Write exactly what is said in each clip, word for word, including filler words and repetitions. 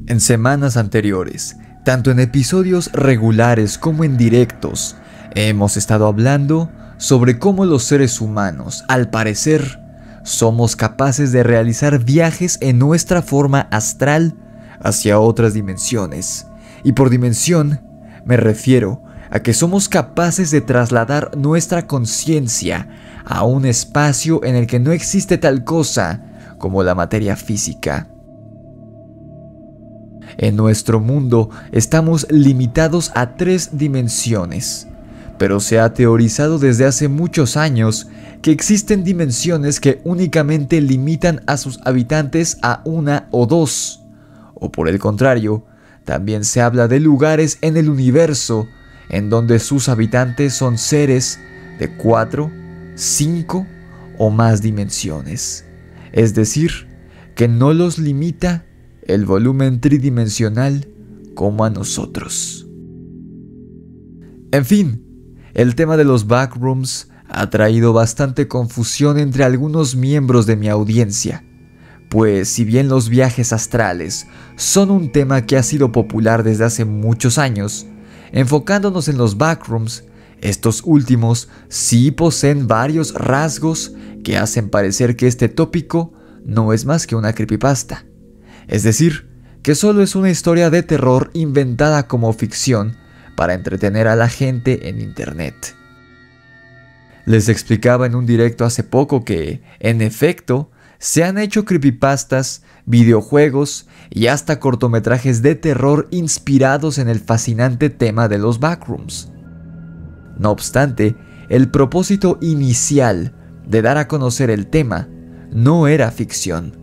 En semanas anteriores, tanto en episodios regulares como en directos, hemos estado hablando sobre cómo los seres humanos, al parecer, somos capaces de realizar viajes en nuestra forma astral hacia otras dimensiones. Y por dimensión, me refiero a que somos capaces de trasladar nuestra conciencia a un espacio en el que no existe tal cosa como la materia física. En nuestro mundo estamos limitados a tres dimensiones, pero se ha teorizado desde hace muchos años que existen dimensiones que únicamente limitan a sus habitantes a una o dos, o por el contrario, también se habla de lugares en el universo en donde sus habitantes son seres de cuatro, cinco o más dimensiones, es decir, que no los limita el volumen tridimensional como a nosotros. En fin, el tema de los backrooms ha traído bastante confusión entre algunos miembros de mi audiencia, pues si bien los viajes astrales son un tema que ha sido popular desde hace muchos años, enfocándonos en los backrooms, estos últimos sí poseen varios rasgos que hacen parecer que este tópico no es más que una creepypasta. Es decir, que solo es una historia de terror inventada como ficción para entretener a la gente en internet. Les explicaba en un directo hace poco que, en efecto, se han hecho creepypastas, videojuegos y hasta cortometrajes de terror inspirados en el fascinante tema de los backrooms. No obstante, el propósito inicial de dar a conocer el tema no era ficción.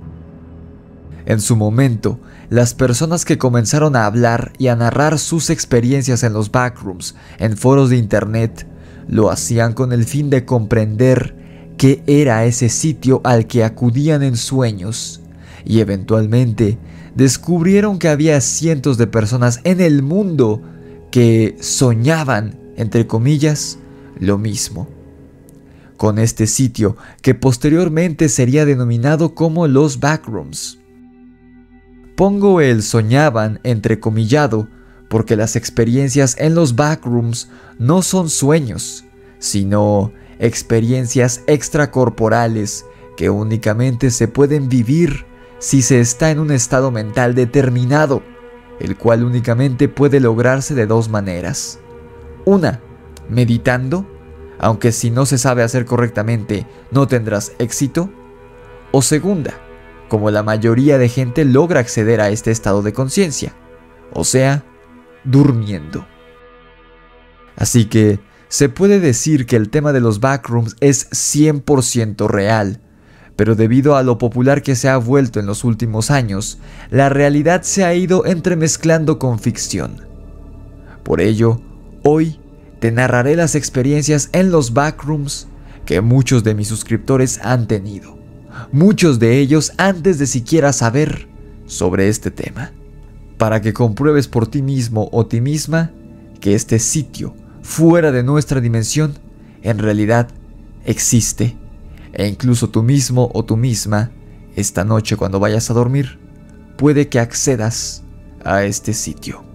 En su momento, las personas que comenzaron a hablar y a narrar sus experiencias en los backrooms en foros de internet lo hacían con el fin de comprender qué era ese sitio al que acudían en sueños, y eventualmente descubrieron que había cientos de personas en el mundo que soñaban, entre comillas, lo mismo con este sitio, que posteriormente sería denominado como los backrooms. Pongo el soñaban entrecomillado porque las experiencias en los backrooms no son sueños, sino experiencias extracorporales que únicamente se pueden vivir si se está en un estado mental determinado, el cual únicamente puede lograrse de dos maneras. Una, meditando, aunque si no se sabe hacer correctamente no tendrás éxito. O segunda, como la mayoría de gente logra acceder a este estado de conciencia, o sea, durmiendo. Así que se puede decir que el tema de los backrooms es cien por ciento real, pero debido a lo popular que se ha vuelto en los últimos años, la realidad se ha ido entremezclando con ficción. Por ello, hoy te narraré las experiencias en los backrooms que muchos de mis suscriptores han tenido. Muchos de ellos antes de siquiera saber sobre este tema, para que compruebes por ti mismo o ti misma que este sitio fuera de nuestra dimensión en realidad existe, e incluso tú mismo o tú misma esta noche cuando vayas a dormir puede que accedas a este sitio.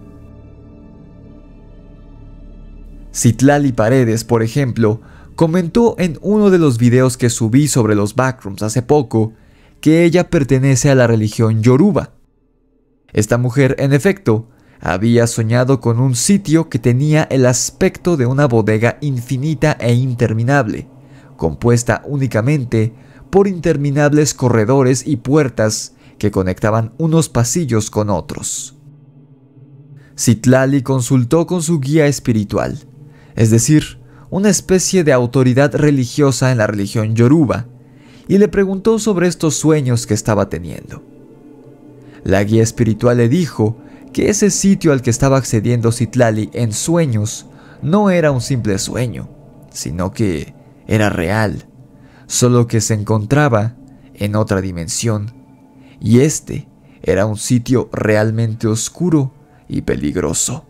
Citlali Paredes, por ejemplo, comentó en uno de los videos que subí sobre los backrooms hace poco que ella pertenece a la religión Yoruba. Esta mujer, en efecto, había soñado con un sitio que tenía el aspecto de una bodega infinita e interminable, compuesta únicamente por interminables corredores y puertas que conectaban unos pasillos con otros. Citlali consultó con su guía espiritual, es decir, una especie de autoridad religiosa en la religión Yoruba, y le preguntó sobre estos sueños que estaba teniendo. La guía espiritual le dijo que ese sitio al que estaba accediendo Citlali en sueños no era un simple sueño, sino que era real, solo que se encontraba en otra dimensión, y este era un sitio realmente oscuro y peligroso.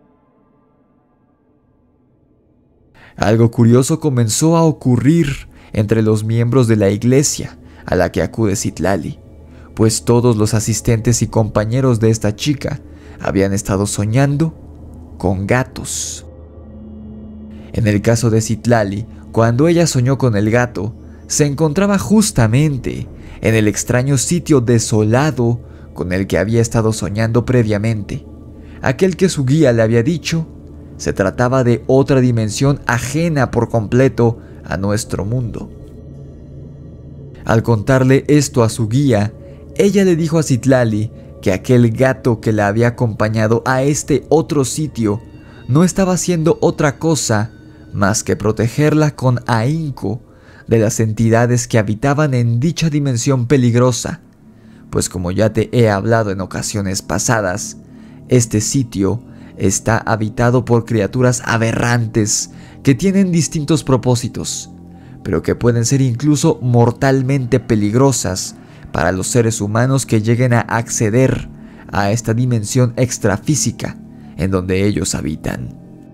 Algo curioso comenzó a ocurrir entre los miembros de la iglesia a la que acude Citlali, pues todos los asistentes y compañeros de esta chica habían estado soñando con gatos. En el caso de Citlali, cuando ella soñó con el gato, se encontraba justamente en el extraño sitio desolado con el que había estado soñando previamente. Aquel que su guía le había dicho se trataba de otra dimensión ajena por completo a nuestro mundo. Al contarle esto a su guía, ella le dijo a Citlali que aquel gato que la había acompañado a este otro sitio no estaba haciendo otra cosa más que protegerla con ahínco de las entidades que habitaban en dicha dimensión peligrosa, pues como ya te he hablado en ocasiones pasadas, este sitio está habitado por criaturas aberrantes que tienen distintos propósitos, pero que pueden ser incluso mortalmente peligrosas para los seres humanos que lleguen a acceder a esta dimensión extrafísica en donde ellos habitan.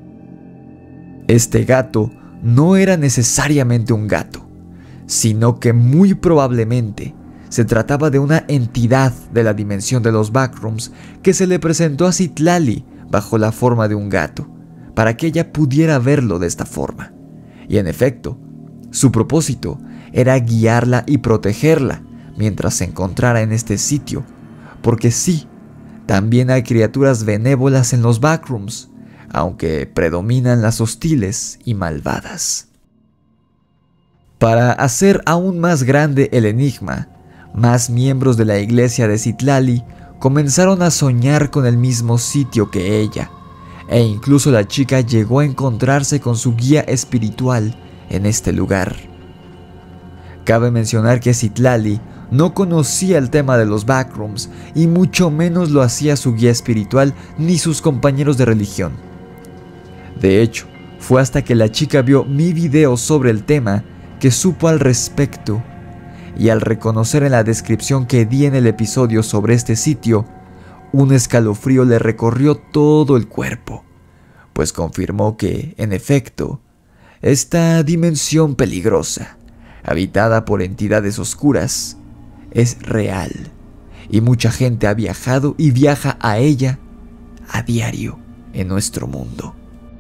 Este gato no era necesariamente un gato, sino que muy probablemente se trataba de una entidad de la dimensión de los backrooms que se le presentó a Citlali bajo la forma de un gato, para que ella pudiera verlo de esta forma. Y en efecto, su propósito era guiarla y protegerla mientras se encontrara en este sitio, porque sí, también hay criaturas benévolas en los backrooms, aunque predominan las hostiles y malvadas. Para hacer aún más grande el enigma, más miembros de la iglesia de Citlali comenzaron a soñar con el mismo sitio que ella, e incluso la chica llegó a encontrarse con su guía espiritual en este lugar. Cabe mencionar que Citlali no conocía el tema de los backrooms y mucho menos lo hacía su guía espiritual ni sus compañeros de religión. De hecho, fue hasta que la chica vio mi video sobre el tema que supo al respecto, y al reconocer en la descripción que di en el episodio sobre este sitio, un escalofrío le recorrió todo el cuerpo, pues confirmó que, en efecto, esta dimensión peligrosa, habitada por entidades oscuras, es real, y mucha gente ha viajado y viaja a ella a diario en nuestro mundo.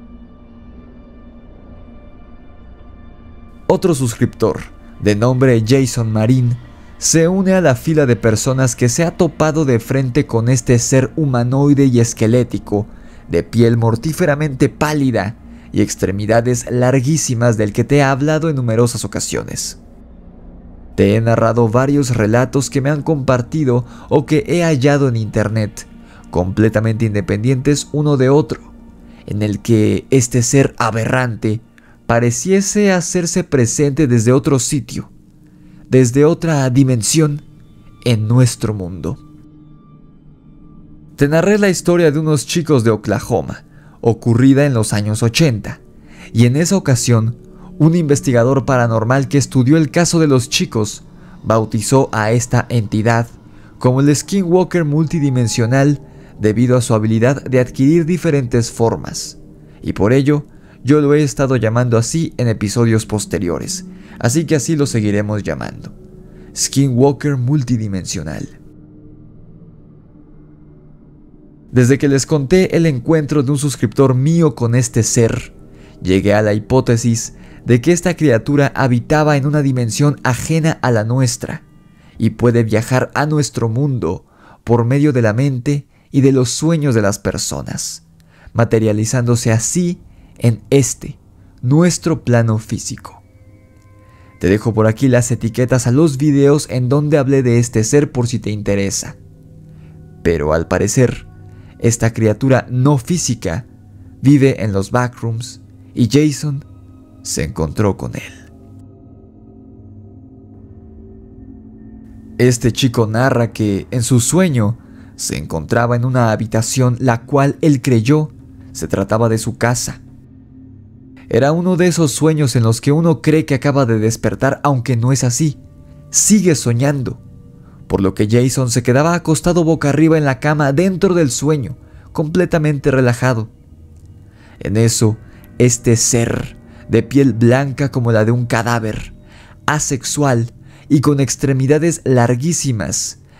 Otro suscriptor, de nombre Jason Marín, se une a la fila de personas que se ha topado de frente con este ser humanoide y esquelético, de piel mortíferamente pálida y extremidades larguísimas del que te he hablado en numerosas ocasiones. Te he narrado varios relatos que me han compartido o que he hallado en internet, completamente independientes uno de otro, en el que este ser aberrante pareciese hacerse presente desde otro sitio, desde otra dimensión en nuestro mundo. Te narré la historia de unos chicos de Oklahoma, ocurrida en los años ochenta, y en esa ocasión, un investigador paranormal que estudió el caso de los chicos bautizó a esta entidad como el Skinwalker multidimensional debido a su habilidad de adquirir diferentes formas, y por ello yo lo he estado llamando así en episodios posteriores, así que así lo seguiremos llamando, Skinwalker multidimensional. Desde que les conté el encuentro de un suscriptor mío con este ser, llegué a la hipótesis de que esta criatura habitaba en una dimensión ajena a la nuestra y puede viajar a nuestro mundo por medio de la mente y de los sueños de las personas, materializándose así en este, nuestro plano físico. Te dejo por aquí las etiquetas a los videos en donde hablé de este ser por si te interesa. Pero al parecer, esta criatura no física vive en los backrooms y Jason se encontró con él. Este chico narra que en su sueño se encontraba en una habitación la cual él creyó se trataba de su casa. Era uno de esos sueños en los que uno cree que acaba de despertar, aunque no es así. Sigue soñando, por lo que Jason se quedaba acostado boca arriba en la cama dentro del sueño, completamente relajado. En eso, este ser, de piel blanca como la de un cadáver, asexual y con extremidades larguísimas,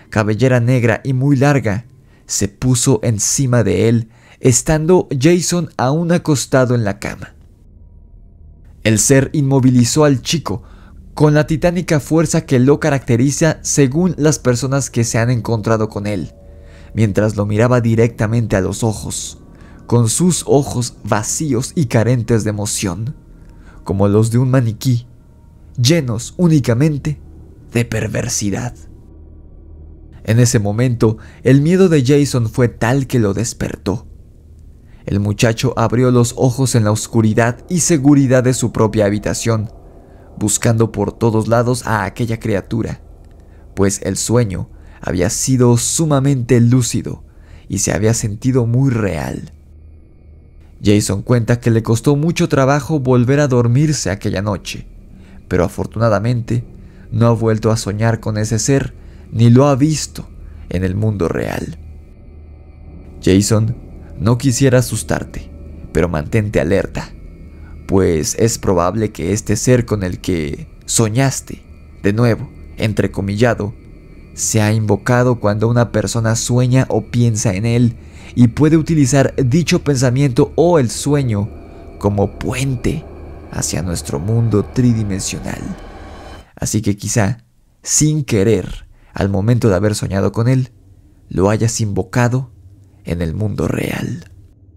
cabellera negra y muy larga, se puso encima de él, estando Jason aún acostado en la cama. El ser inmovilizó al chico con la titánica fuerza que lo caracteriza según las personas que se han encontrado con él, mientras lo miraba directamente a los ojos, con sus ojos vacíos y carentes de emoción, como los de un maniquí, llenos únicamente de perversidad. En ese momento, el miedo de Jason fue tal que lo despertó. El muchacho abrió los ojos en la oscuridad y seguridad de su propia habitación, buscando por todos lados a aquella criatura, pues el sueño había sido sumamente lúcido y se había sentido muy real. Jason cuenta que le costó mucho trabajo volver a dormirse aquella noche, pero afortunadamente no ha vuelto a soñar con ese ser ni lo ha visto en el mundo real. Jason, no quisiera asustarte, pero mantente alerta, pues es probable que este ser con el que soñaste, de nuevo, entrecomillado, sea invocado cuando una persona sueña o piensa en él y puede utilizar dicho pensamiento o el sueño como puente hacia nuestro mundo tridimensional. Así que quizá, sin querer, al momento de haber soñado con él, lo hayas invocado en el mundo real.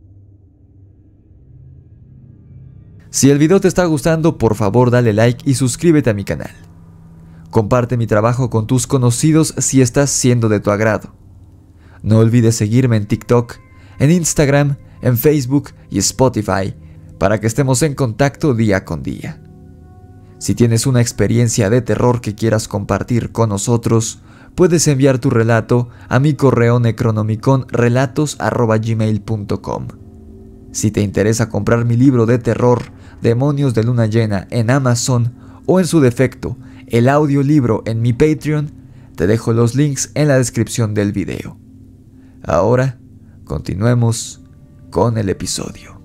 Si el video te está gustando, por favor dale like y suscríbete a mi canal. Comparte mi trabajo con tus conocidos si estás siendo de tu agrado. No olvides seguirme en TikTok, en Instagram, en Facebook y Spotify para que estemos en contacto día con día. Si tienes una experiencia de terror que quieras compartir con nosotros, puedes enviar tu relato a mi correo necronomicon relatos arroba gmail punto com. Si te interesa comprar mi libro de terror, Demonios de Luna Llena, en Amazon o en su defecto, el audiolibro en mi Patreon, te dejo los links en la descripción del video. Ahora, continuemos con el episodio.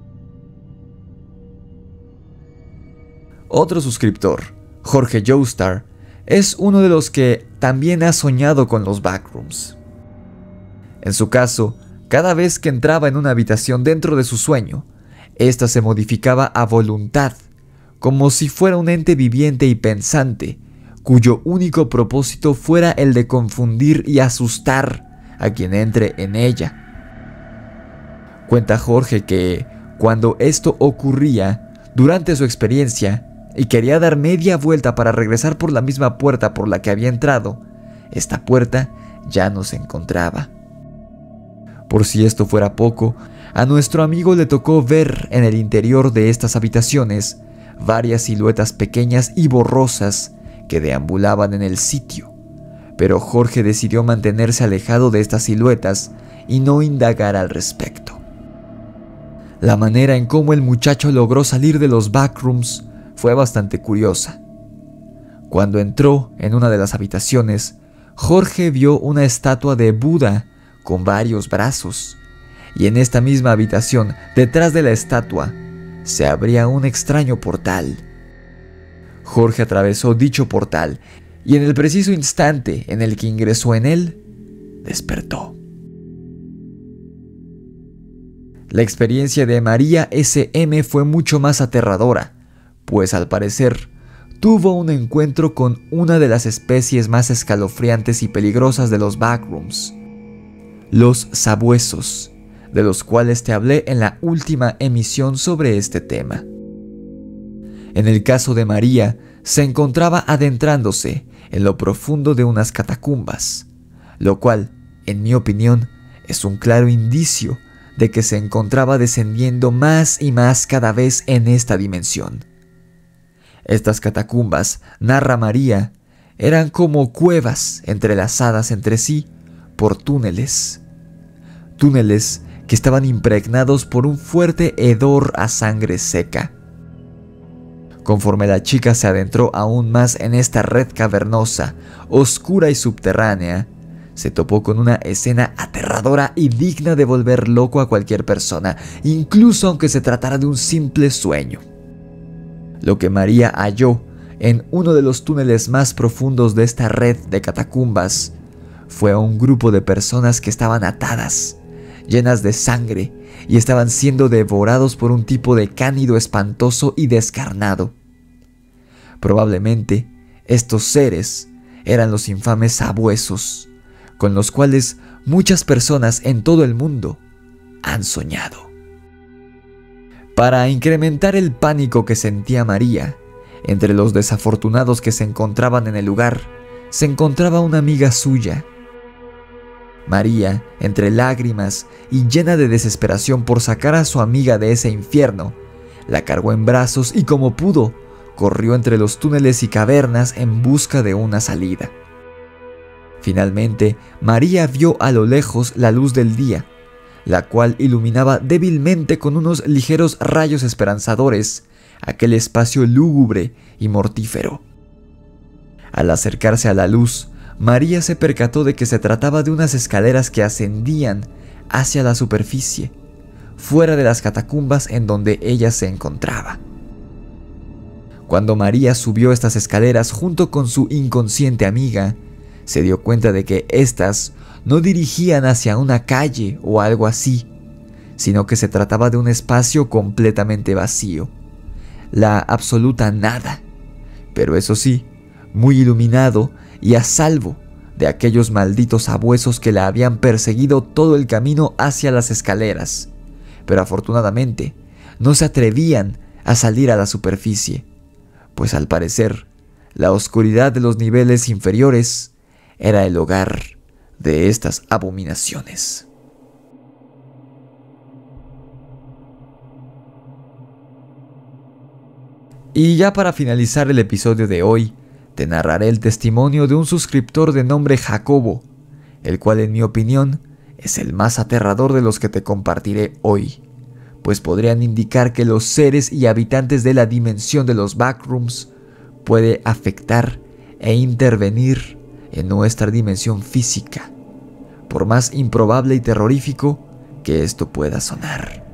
Otro suscriptor, Jorge Joestar, es uno de los que también ha soñado con los backrooms. En su caso, cada vez que entraba en una habitación dentro de su sueño, ésta se modificaba a voluntad, como si fuera un ente viviente y pensante, cuyo único propósito fuera el de confundir y asustar a quien entre en ella. Cuenta Jorge que, cuando esto ocurría, durante su experiencia, y quería dar media vuelta para regresar por la misma puerta por la que había entrado, esta puerta ya no se encontraba. Por si esto fuera poco, a nuestro amigo le tocó ver en el interior de estas habitaciones varias siluetas pequeñas y borrosas que deambulaban en el sitio, pero Jorge decidió mantenerse alejado de estas siluetas y no indagar al respecto. La manera en cómo el muchacho logró salir de los backrooms fue bastante curiosa. Cuando entró en una de las habitaciones, Jorge vio una estatua de Buda con varios brazos, y en esta misma habitación, detrás de la estatua, se abría un extraño portal. Jorge atravesó dicho portal, y en el preciso instante en el que ingresó en él, despertó. La experiencia de María ese eme fue mucho más aterradora, pues al parecer tuvo un encuentro con una de las especies más escalofriantes y peligrosas de los backrooms, los sabuesos, de los cuales te hablé en la última emisión sobre este tema. En el caso de María, se encontraba adentrándose en lo profundo de unas catacumbas, lo cual, en mi opinión, es un claro indicio de que se encontraba descendiendo más y más cada vez en esta dimensión. Estas catacumbas, narra María, eran como cuevas entrelazadas entre sí por túneles. Túneles que estaban impregnados por un fuerte hedor a sangre seca. Conforme la chica se adentró aún más en esta red cavernosa, oscura y subterránea, se topó con una escena aterradora y digna de volver loco a cualquier persona, incluso aunque se tratara de un simple sueño. Lo que María halló en uno de los túneles más profundos de esta red de catacumbas fue a un grupo de personas que estaban atadas, llenas de sangre, y estaban siendo devorados por un tipo de cánido espantoso y descarnado. Probablemente, estos seres eran los infames sabuesos, con los cuales muchas personas en todo el mundo han soñado. Para incrementar el pánico que sentía María, entre los desafortunados que se encontraban en el lugar, se encontraba una amiga suya. María, entre lágrimas y llena de desesperación por sacar a su amiga de ese infierno, la cargó en brazos y como pudo, corrió entre los túneles y cavernas en busca de una salida. Finalmente, María vio a lo lejos la luz del día, la cual iluminaba débilmente con unos ligeros rayos esperanzadores aquel espacio lúgubre y mortífero. Al acercarse a la luz, María se percató de que se trataba de unas escaleras que ascendían hacia la superficie, fuera de las catacumbas en donde ella se encontraba. Cuando María subió estas escaleras junto con su inconsciente amiga, se dio cuenta de que éstas no dirigían hacia una calle o algo así, sino que se trataba de un espacio completamente vacío, la absoluta nada, pero eso sí, muy iluminado y a salvo de aquellos malditos sabuesos que la habían perseguido todo el camino hacia las escaleras, pero afortunadamente no se atrevían a salir a la superficie, pues al parecer la oscuridad de los niveles inferiores era el hogar de estas abominaciones. Y ya para finalizar el episodio de hoy, te narraré el testimonio de un suscriptor de nombre Jacobo, el cual en mi opinión es el más aterrador de los que te compartiré hoy, pues podrían indicar que los seres y habitantes de la dimensión de los backrooms puede afectar e intervenir en nuestra dimensión física, por más improbable y terrorífico que esto pueda sonar.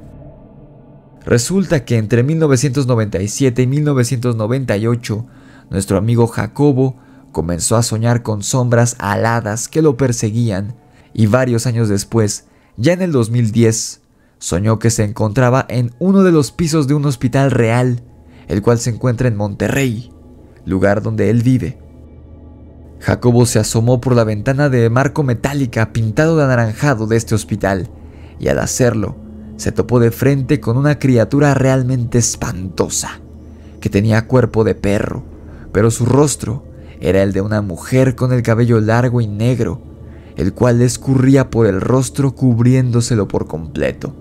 Resulta que entre mil novecientos noventa y siete y mil novecientos noventa y ocho, nuestro amigo Jacobo comenzó a soñar con sombras aladas que lo perseguían, y varios años después, ya en el dos mil diez, soñó que se encontraba en uno de los pisos de un hospital real, el cual se encuentra en Monterrey, lugar donde él vive. Jacobo se asomó por la ventana de marco metálica pintado de anaranjado de este hospital, y al hacerlo, se topó de frente con una criatura realmente espantosa, que tenía cuerpo de perro, pero su rostro era el de una mujer con el cabello largo y negro, el cual le escurría por el rostro cubriéndoselo por completo.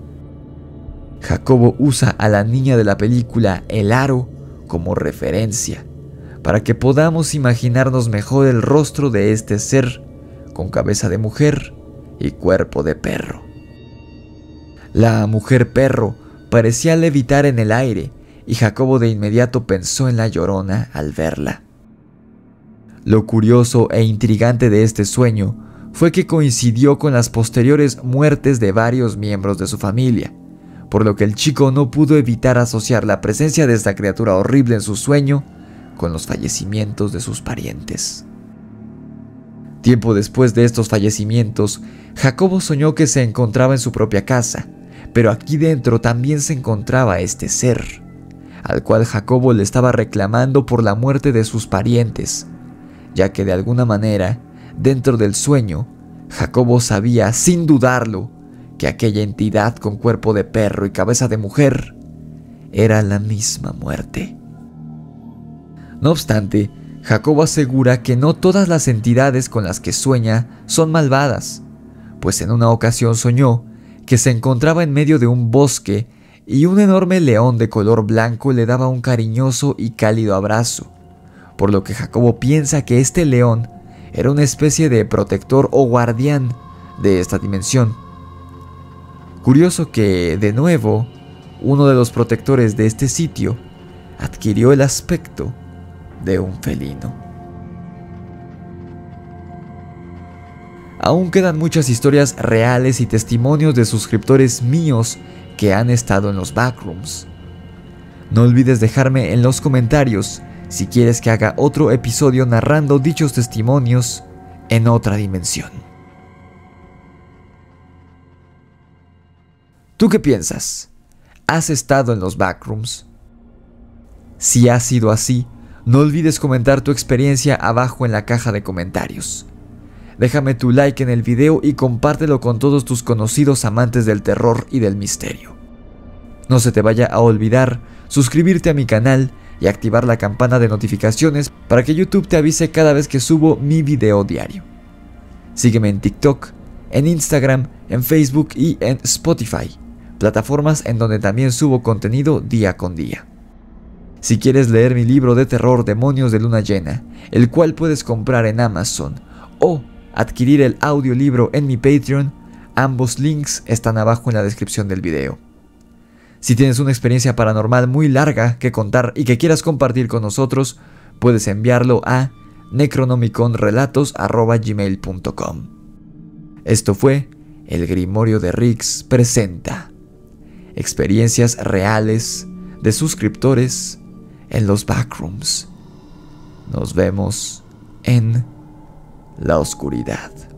Jacobo usa a la niña de la película El Aro como referencia, para que podamos imaginarnos mejor el rostro de este ser, con cabeza de mujer y cuerpo de perro. La mujer perro parecía levitar en el aire, y Jacobo de inmediato pensó en la Llorona al verla. Lo curioso e intrigante de este sueño fue que coincidió con las posteriores muertes de varios miembros de su familia, por lo que el chico no pudo evitar asociar la presencia de esta criatura horrible en su sueño con los fallecimientos de sus parientes. Tiempo después de estos fallecimientos, Jacobo soñó que se encontraba en su propia casa, pero aquí dentro también se encontraba este ser, al cual Jacobo le estaba reclamando por la muerte de sus parientes, ya que de alguna manera, dentro del sueño, Jacobo sabía sin dudarlo que aquella entidad con cuerpo de perro y cabeza de mujer era la misma muerte. No obstante, Jacobo asegura que no todas las entidades con las que sueña son malvadas, pues en una ocasión soñó que se encontraba en medio de un bosque y un enorme león de color blanco le daba un cariñoso y cálido abrazo, por lo que Jacobo piensa que este león era una especie de protector o guardián de esta dimensión. Curioso que, de nuevo, uno de los protectores de este sitio adquirió el aspecto de un felino. Aún quedan muchas historias reales y testimonios de suscriptores míos que han estado en los backrooms. No olvides dejarme en los comentarios si quieres que haga otro episodio narrando dichos testimonios en otra dimensión. ¿Tú qué piensas? ¿Has estado en los backrooms? Si ha sido así, no olvides comentar tu experiencia abajo en la caja de comentarios. Déjame tu like en el video y compártelo con todos tus conocidos amantes del terror y del misterio. No se te vaya a olvidar suscribirte a mi canal y activar la campana de notificaciones para que YouTube te avise cada vez que subo mi video diario. Sígueme en TikTok, en Instagram, en Facebook y en Spotify, plataformas en donde también subo contenido día con día. Si quieres leer mi libro de terror Demonios de Luna Llena, el cual puedes comprar en Amazon, o adquirir el audiolibro en mi Patreon, ambos links están abajo en la descripción del video. Si tienes una experiencia paranormal muy larga que contar y que quieras compartir con nosotros, puedes enviarlo a necronomiconrelatos arroba gmail punto com. Esto fue El Grimorio de Rix presenta experiencias reales de suscriptores en los backrooms. Nos vemos en la oscuridad.